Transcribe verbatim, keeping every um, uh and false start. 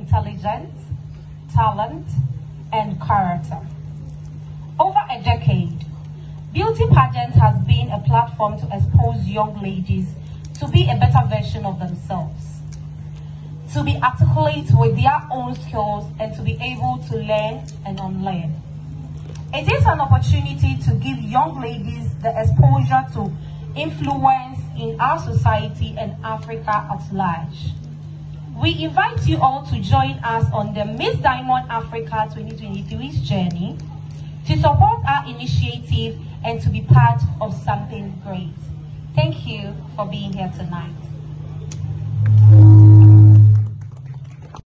intelligence, talent, and character. Over a decade, beauty pageant has been a platform to expose young ladies to be a better version of themselves, to be articulate with their own skills, and to be able to learn and unlearn. It is an opportunity to give young ladies the exposure to influence in our society and Africa at large. We invite you all to join us on the Miss Diamond Africa twenty twenty-three's journey, to support our initiative and to be part of something great. Thank you for being here tonight.